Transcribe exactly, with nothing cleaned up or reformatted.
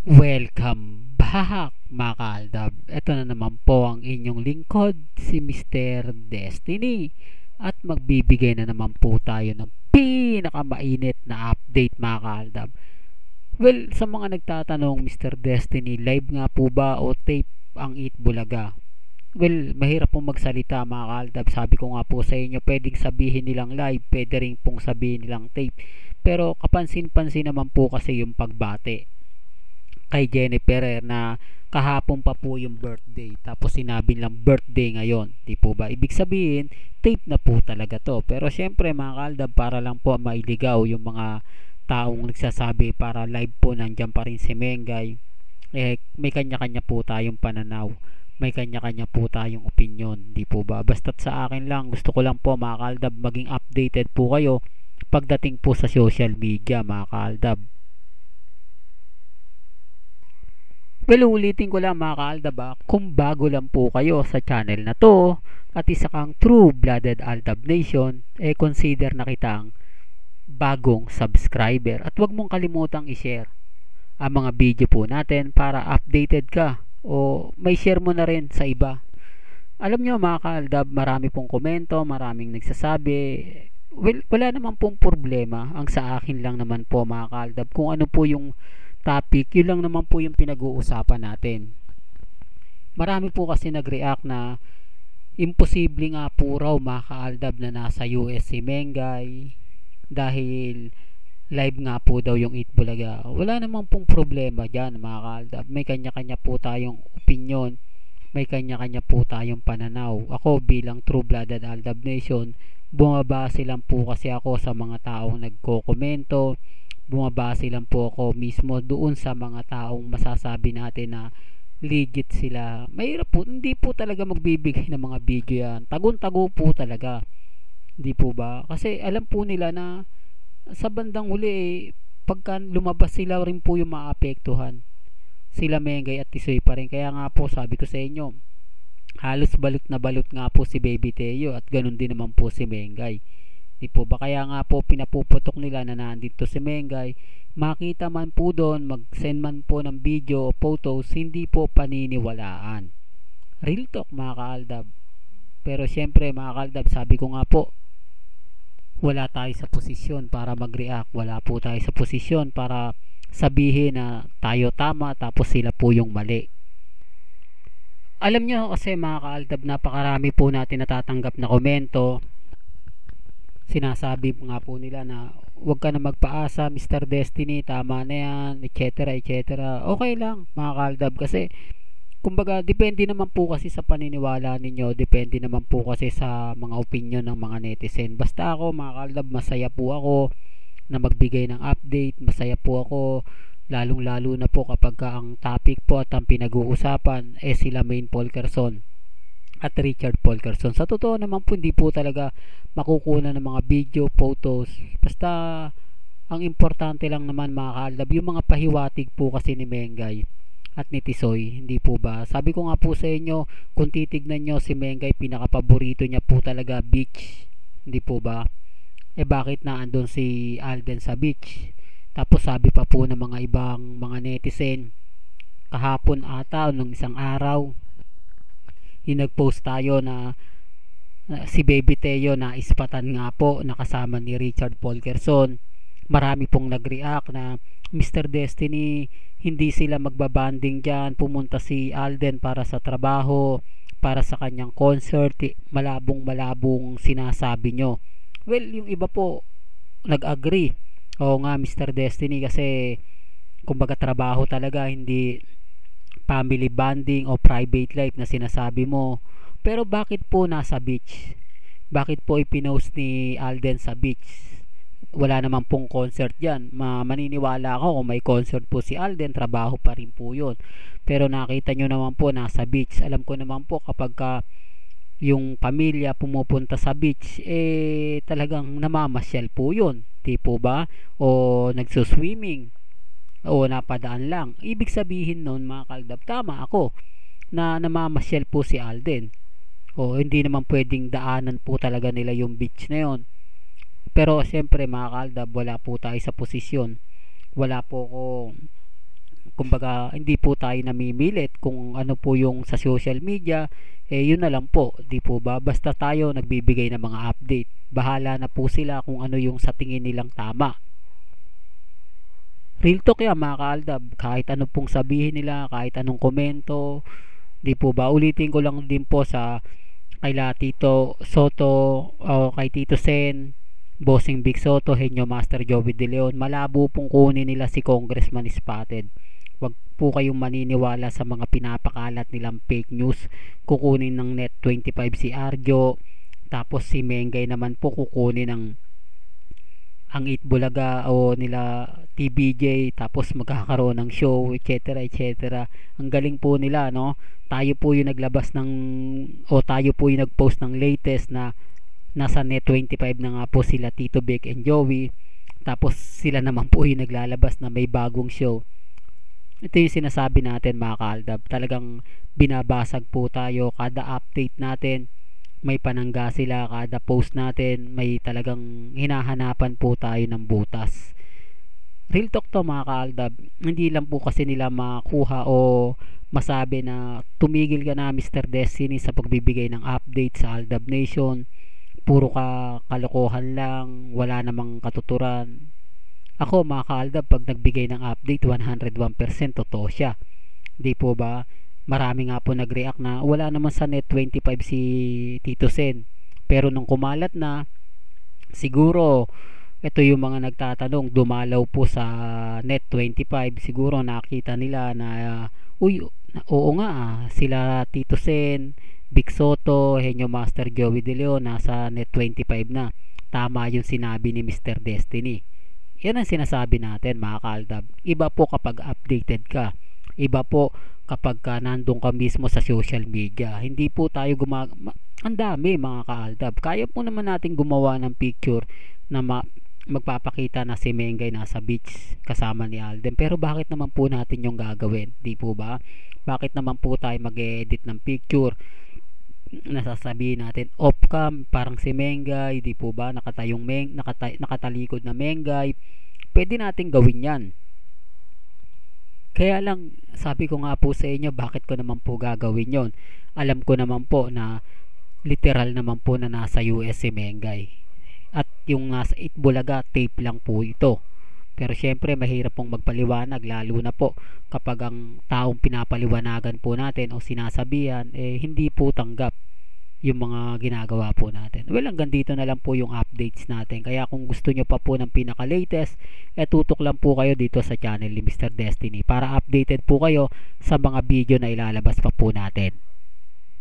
Welcome back mga kaaldab. Ito na naman po ang inyong lingkod, si mister Destiny. At magbibigay na naman po tayo ng pinakamainit na update mga kaaldab. Well, sa mga nagtatanong, mister Destiny, live nga po ba o tape ang Eat Bulaga? Well, mahirap pong magsalita mga kaaldab. Sabi ko nga po sa inyo, pwedeng sabihin nilang live, pwede rin pong sabihin nilang tape. Pero kapansin-pansin naman po kasi yung pagbate kay Jennifer na kahapon pa po yung birthday, tapos sinabi lang birthday ngayon, di po ba ibig sabihin tape na po talaga to. Pero syempre mga kaldab, para lang po mailigaw yung mga taong nagsasabi para live po nandiyan pa rin si Mengay, eh may kanya-kanya po tayong pananaw, may kanya-kanya po tayong opinion, di po ba? Basta't sa akin lang, gusto ko lang po mga kaldab maging updated po kayo pagdating po sa social media mga kaldab. Well, ulitin ko lang mga kaaldab, ah, kung bago lang po kayo sa channel na to at isa kang true-blooded Aldab Nation, eh consider na kitang bagong subscriber at huwag mong kalimutang i-share ang mga video po natin para updated ka o may share mo na rin sa iba. Alam nyo mga kaaldab, marami pong komento, maraming nagsasabi. Well, wala naman pong problema. Ang sa akin lang naman po mga kaaldab, kung ano po yung topic, yun lang naman po yung pinag-uusapan natin. Marami po kasi nag-react na imposible nga po raw mga kaaldab na nasa U S si Mengay dahil live nga po daw yung Eat Bulaga. Wala namang pong problema dyan mga kaaldab. May kanya-kanya po tayong opinion, may kanya-kanya po tayong pananaw. Ako bilang true-blooded Aldab Nation, bumabase lang po kasi ako sa mga taong nagko-komento, bumabase lang po ako mismo doon sa mga taong masasabi natin na legit sila. Mahirap po, hindi po talaga magbibigay ng mga video yan. Tagun-tago po talaga. Hindi po ba? Kasi alam po nila na sa bandang huli, eh, pagka lumabas sila rin po yung maapektuhan. Sila Mengay at Tisoy pa rin. Kaya nga po sabi ko sa inyo, halos balot na balot nga po si Baby Teo at ganun din naman po si Mengay. Di po ba? Kaya nga po pinapuputok nila na nandito si Mengay. Makita man po doon, mag-send man po ng video o photos, hindi po paniniwalaan. Real talk mga kaaldab. Pero syempre mga kaaldab, sabi ko nga po, wala tayo sa posisyon para mag-react. Wala po tayo sa posisyon para sabihin na tayo tama tapos sila po yung mali. Alam nyo kasi mga kaaldab, napakarami po natin natatanggap na komento. Sinasabi nga po nila na huwag ka na magpaasa mister Destiny, tama na yan, etc etc. Okay lang mga kaaldab, kasi kumbaga depende naman po kasi sa paniniwala ninyo, depende naman po kasi sa mga opinion ng mga netizen. Basta ako mga kaaldab, masaya po ako na magbigay ng update, masaya po ako lalong lalo na po kapag ang topic po at ang pinag-uusapan eh sila Main Polkerson at Richard Polkerson. Sa totoo naman po, hindi po talaga makukuha ng mga video, photos. Basta ang importante lang naman mga kaaldab, yung mga pahiwatig po kasi ni Mengay at ni Tisoy, hindi po ba? Sabi ko nga po sa inyo, kung titignan nyo si Mengay, pinaka-paborito niya po talaga beach, hindi po ba? Eh bakit na andun si Alden sa beach? Tapos sabi pa po ng mga ibang mga netizen, kahapon ata nung isang araw, yung nag-post tayo na, na si Baby Teo na ispatan nga po nakasama ni Richard Polkerson. Marami pong nag-react na mister Destiny, hindi sila magbabanding dyan, pumunta si Alden para sa trabaho, para sa kanyang concert, malabong malabong sinasabi nyo. Well, yung iba po nag-agree. Oo nga mister Destiny, kasi kumbaga trabaho talaga, hindi family bonding o private life na sinasabi mo. Pero bakit po nasa beach? Bakit po ipinost ni Alden sa beach? Wala naman pong concert dyan. Ma maniniwala ako kung may concert po si Alden, trabaho pa rin po yun. Pero nakita nyo naman po nasa beach. Alam ko naman po kapag ka yung pamilya pumupunta sa beach, eh talagang namamasyal po yun, di po ba? O nagsuswimming o napadaan lang. Ibig sabihin nun mga kaaldab, tama ako na namamasyal po si Alden. O hindi naman pwedeng daanan po talaga nila yung beach na yon. Pero siyempre mga kaaldab, wala po tayo sa posisyon. Wala po ko kumbaga hindi po tayo namimilit kung ano po yung sa social media, eh yun na lang po, di po ba? Basta tayo nagbibigay ng mga update. Bahala na po sila kung ano yung sa tingin nilang tama. Real talk yan mga kaaldab, kahit ano pong sabihin nila, kahit anong komento, di po ba? Ulitin ko lang din po sa kaila Tito Soto o kay Tito Sen, Bossing Big Soto, Henyo Master Joey De Leon, malabo pong kunin nila si Congressman Spotted. Wag po kayong maniniwala sa mga pinapakalat nilang fake news. Kukunin ng Net twenty-five si Arjo, tapos si Mengay naman po kukunin ng ang Eat Bulaga o nila T B J, tapos magkakaroon ng show, etc etc. Ang galing po nila, no? Tayo po yung naglabas ng o tayo po yung nagpost ng latest na nasa Net twenty-five na nga po sila Tito Vic and Joey, tapos sila naman po yung naglalabas na may bagong show. Ito yung sinasabi natin mga kaaldab, talagang binabasag po tayo kada update natin, may panangga sila, kada post natin may talagang hinahanapan po tayo ng butas. Real talk to mga kaaldab, hindi lang po kasi nila makuha o masabi na tumigil ka na Mister Destiny sa pagbibigay ng update sa Aldab Nation, puro ka kalokohan lang, wala namang katuturan. Ako mga kaaldab, pag nagbigay ng update one hundred one percent totoo siya, di po ba? Marami nga po nag-react na wala naman sa Net twenty-five si Tito Sen, pero nung kumalat na, siguro ito yung mga nagtatanong, dumalaw po sa Net twenty-five, siguro nakita nila na uh, uy, oo nga ah, sila Tito Sen, Big Soto, Henyo Master Joey De Leon nasa Net twenty-five na. Tama yung sinabi ni Mister Destiny. Yan ang sinasabi natin mga kaaldab. Iba po kapag updated ka, iba po kapag ka nandun ka mismo sa social media. Hindi po tayo gumag... Ang dami mga kaaldab. Kaya po naman natin gumawa ng picture na ma- magpapakita na si Mengay nasa beach kasama ni Alden. Pero bakit naman po natin yung gagawin? Di po ba? Bakit naman po tayo mag-edit ng picture? Nasasabihin natin off cam, parang si Mengay, di po ba? Nakatayong Meng, nakata- nakatalikod na Mengay. Pwede natin gawin yan. Kaya lang, sabi ko nga po sa inyo, bakit ko naman po gagawin yon? Alam ko naman po na literal naman po na nasa U S si Mengay. At yung nasa Itbulaga, tape lang po ito. Pero syempre, mahirap pong magpaliwanag, lalo na po kapag ang taong pinapaliwanagan po natin o sinasabihan, eh hindi po tanggap yung mga ginagawa po natin. Well, hanggang dito na lang po yung updates natin. Kaya kung gusto nyo pa po ng pinaka-latest, eh tutok lang po kayo dito sa channel ni Mister Destiny para updated po kayo sa mga video na ilalabas pa po natin.